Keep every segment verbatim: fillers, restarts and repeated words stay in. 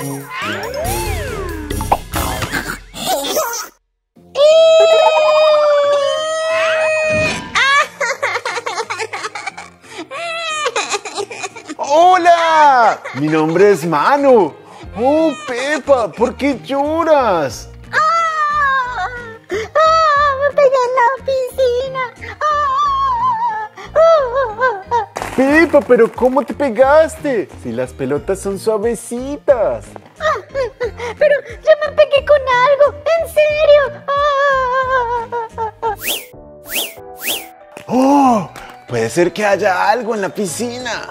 ¡Hola! Mi nombre es Manu. ¡Oh, Pepa! ¿Por qué lloras? ¡Ah! ¡Ah! ¡Me pegué en la piscina! ¡Ah! ¡Ah! Pepa, ¿pero cómo te pegaste? Si las pelotas son suavecitas. ¡Ah! Pero yo me pegué con algo. ¡En serio! ¡Ah! ¡Oh! Puede ser que haya algo en la piscina.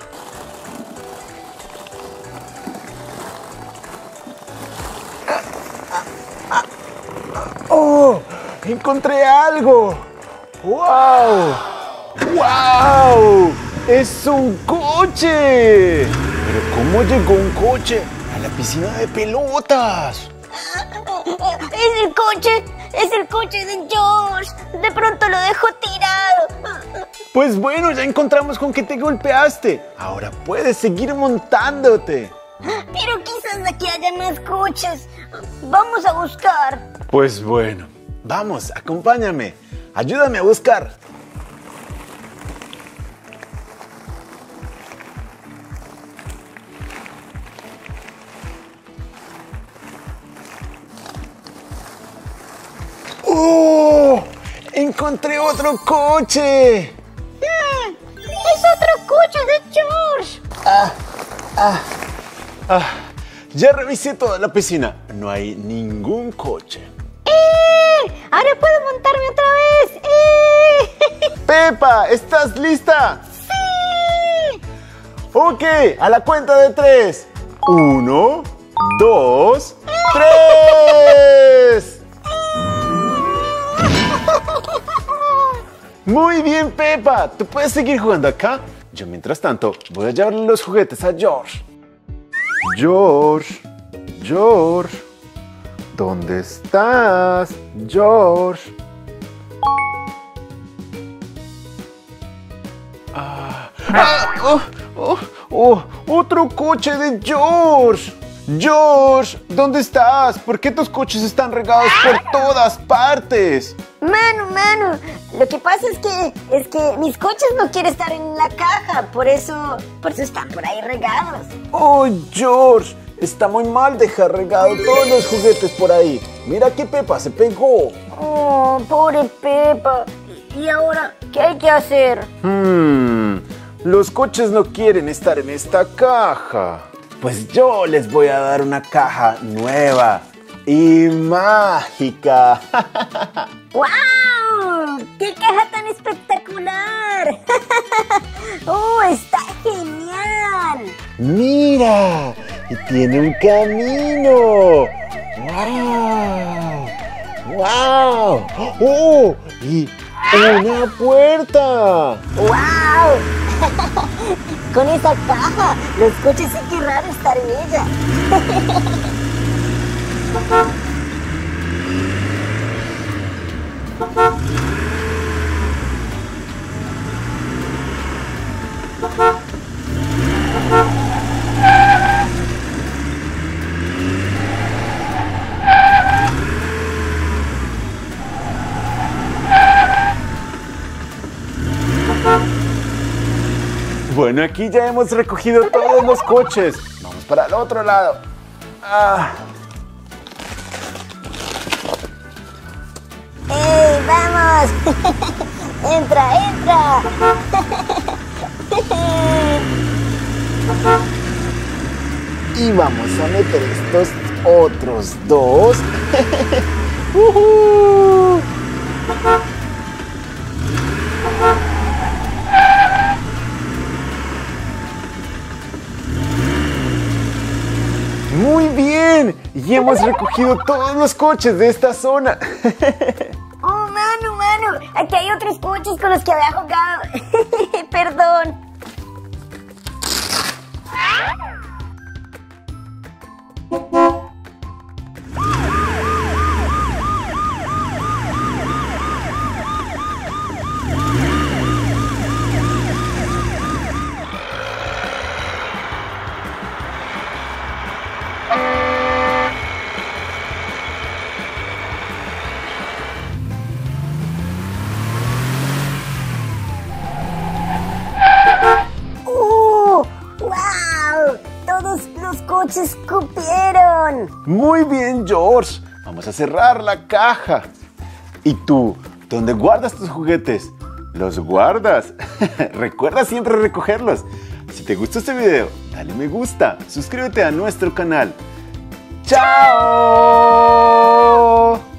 ¡Oh! ¡Encontré algo! ¡Wow! ¡Wow! ¡Es un coche! ¿Pero cómo llegó un coche a la piscina de pelotas? ¡Es el coche! ¡Es el coche de George! De pronto lo dejó tirado. Pues bueno, ya encontramos con qué te golpeaste. Ahora puedes seguir montándote. Pero quizás aquí haya más coches. Vamos a buscar. Pues bueno, vamos, acompáñame. Ayúdame a buscar. ¡Oh! ¡Encontré otro coche! ¡Ah! ¡Es otro coche de George! Ah, ah, ah. Ya revisé toda la piscina. No hay ningún coche. ¡Eh! ¡Ahora puedo montarme otra vez! ¡Eh! Pepa, ¿estás lista? ¡Sí! Ok, a la cuenta de tres. Uno, dos, tres. Muy bien, Pepa. ¿Tú puedes seguir jugando acá? Yo, mientras tanto, voy a llevarle los juguetes a George. George, George, ¿dónde estás, George? Ah, ah, oh, oh, oh, otro coche de George. George, ¿dónde estás? ¿Por qué tus coches están regados por todas partes? Manu, Manu, lo que pasa es que es que mis coches no quieren estar en la caja, por eso, por eso están por ahí regados. Oh, George, está muy mal dejar regado todos los juguetes por ahí. Mira que Pepa se pegó. Oh, pobre Pepa. ¿Y ahora qué hay que hacer? Hmm, los coches no quieren estar en esta caja. Pues yo les voy a dar una caja nueva y mágica. ¡Wow! ¡Qué caja tan espectacular! ¡Oh, está genial! ¡Mira! Y tiene un camino. ¡Wow! ¡Wow! ¡Oh! Y una puerta. ¡Wow! Con esa caja, los coches sí querrán estar en ella. Bueno, aquí ya hemos recogido todos los coches. Vamos para el otro lado. Ah. ¡Ey, vamos! ¡Entra, entra! Y vamos a meter estos otros dos. uh-huh. Muy bien. Y hemos recogido todos los coches de esta zona. ¡Oh, Manu, Manu! Aquí hay otros coches con los que había jugado. Perdón. todos los coches cupieron. Muy bien, George. Vamos a cerrar la caja. ¿Y tú? ¿Dónde guardas tus juguetes? ¿Los guardas? Recuerda siempre recogerlos. Si te gustó este video, dale me gusta, suscríbete a nuestro canal. ¡Chao!